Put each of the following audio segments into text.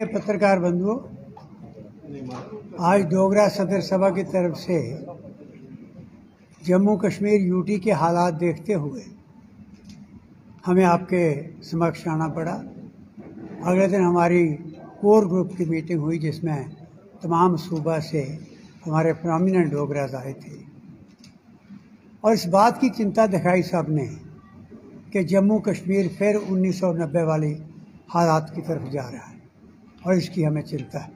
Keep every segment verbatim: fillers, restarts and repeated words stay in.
पत्रकार बंधुओं, आज डोगरा सदर सभा की तरफ से जम्मू कश्मीर यूटी के हालात देखते हुए हमें आपके समक्ष आना पड़ा। अगले दिन हमारी कोर ग्रुप की मीटिंग हुई जिसमें तमाम सूबा से हमारे प्रोमिनेंट डोगराज आए थे और इस बात की चिंता दिखाई सबने कि जम्मू कश्मीर फिर उन्नीस सौ नब्बे वाली हालात की तरफ जा रहा है और इसकी हमें चिंता है।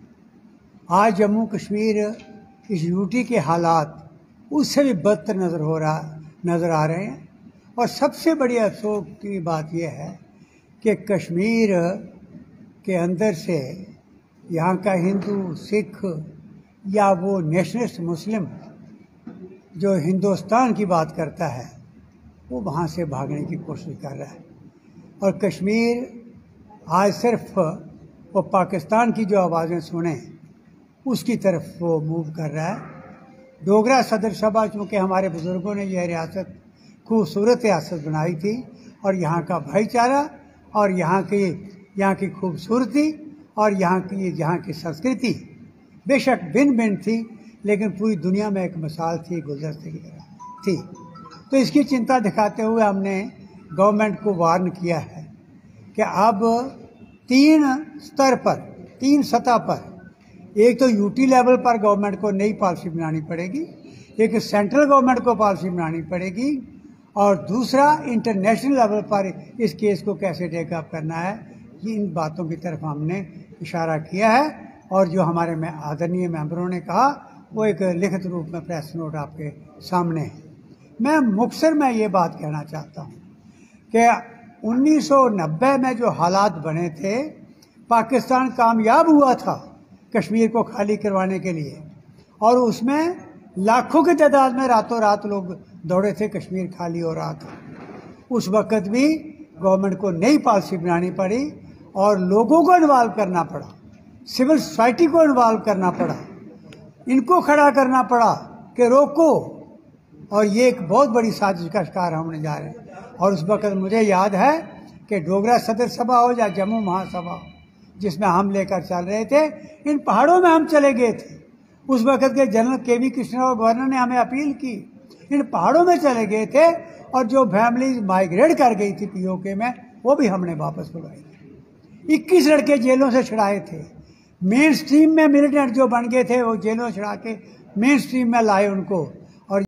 आज जम्मू कश्मीर इस यूटी के हालात उससे भी बदतर नज़र हो रहा नज़र आ रहे हैं और सबसे बड़ी अफसोस की बात यह है कि कश्मीर के अंदर से यहाँ का हिंदू, सिख या वो नेशनलिस्ट मुस्लिम जो हिंदुस्तान की बात करता है वो वहाँ से भागने की कोशिश कर रहा है और कश्मीर आज सिर्फ वो पाकिस्तान की जो आवाज़ें सुने उसकी तरफ वो मूव कर रहा है। डोगरा सदर सभा चूँकि हमारे बुज़ुर्गों ने यह रियासत खूबसूरत रियासत बनाई थी और यहाँ का भाईचारा और यहाँ की यहाँ की खूबसूरती और यहाँ की यहाँ की संस्कृति बेशक भिन्न भिन्न थी लेकिन पूरी दुनिया में एक मिसाल थी, गुलदस्ते की तरह थी। तो इसकी चिंता दिखाते हुए हमने गवर्नमेंट को वार्न किया है कि अब तीन स्तर पर, तीन सतह पर, एक तो यूटी लेवल पर गवर्नमेंट को नई पॉलिसी बनानी पड़ेगी, एक सेंट्रल गवर्नमेंट को पॉलिसी बनानी पड़ेगी और दूसरा इंटरनेशनल लेवल पर इस केस को कैसे टेकअप करना है। इन बातों की तरफ हमने इशारा किया है और जो हमारे में आदरणीय मेंबरों ने कहा वो एक लिखित रूप में प्रेस नोट आपके सामने है। मैं मुख्तसर में ये बात कहना चाहता हूँ कि उन्नीस सौ नब्बे में जो हालात बने थे, पाकिस्तान कामयाब हुआ था कश्मीर को खाली करवाने के लिए और उसमें लाखों की तादाद में रातों रात लोग दौड़े थे, कश्मीर खाली हो रहा था। उस वक़्त भी गवर्नमेंट को नई पॉलिसी बनानी पड़ी और लोगों को इन्वॉल्व करना पड़ा, सिविल सोसाइटी को इन्वॉल्व करना पड़ा, इनको खड़ा करना पड़ा कि रोको, और ये एक बहुत बड़ी साजिश का शिकार होने जा रहे हैं। और उस वक़्त मुझे याद है कि डोगरा सदर सभा हो या जम्मू महासभा हो जिसमें हम लेकर चल रहे थे, इन पहाड़ों में हम चले गए थे। उस वक़्त के जनरल के वी कृष्णराव गवर्नर ने हमें अपील की, इन पहाड़ों में चले गए थे और जो फैमिली माइग्रेट कर गई थी पीओके में वो भी हमने वापस बुलाई। इक्कीस लड़के जेलों से छुड़ाए थे, मेन स्ट्रीम में मिलिटेंट जो बन गए थे वो जेलों छुड़ा के मेन स्ट्रीम में लाए उनको